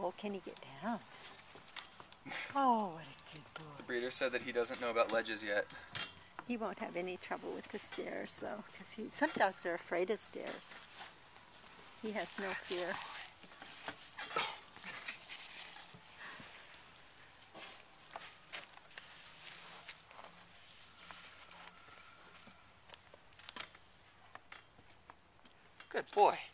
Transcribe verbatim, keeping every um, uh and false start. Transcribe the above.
Oh, can he get down? Oh, what a good boy. The breeder said that he doesn't know about ledges yet. He won't have any trouble with the stairs, though, because some dogs are afraid of stairs. He has no fear. Good boy.